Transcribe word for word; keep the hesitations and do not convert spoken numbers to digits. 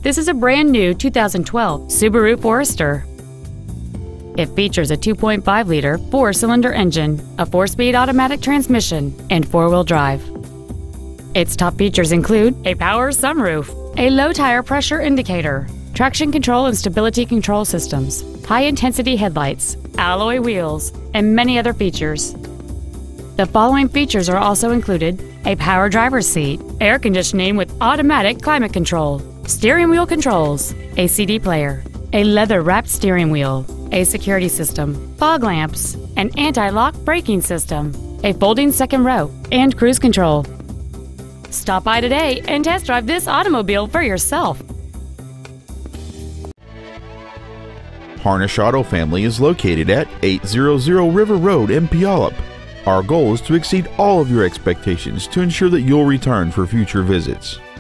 This is a brand new two thousand twelve Subaru Forester. It features a two point five liter four-cylinder engine, a four-speed automatic transmission, and four-wheel drive. Its top features include a power sunroof, a low tire pressure indicator, traction control and stability control systems, high-intensity headlights, alloy wheels, and many other features. The following features are also included: a power driver's seat, air conditioning with automatic climate control, steering wheel controls, a C D player, a leather-wrapped steering wheel, a security system, fog lamps, an anti-lock braking system, a folding second row, and cruise control. Stop by today and test drive this automobile for yourself. Harnish Auto Family is located at eight hundred River Road in Puyallup. Our goal is to exceed all of your expectations to ensure that you'll return for future visits.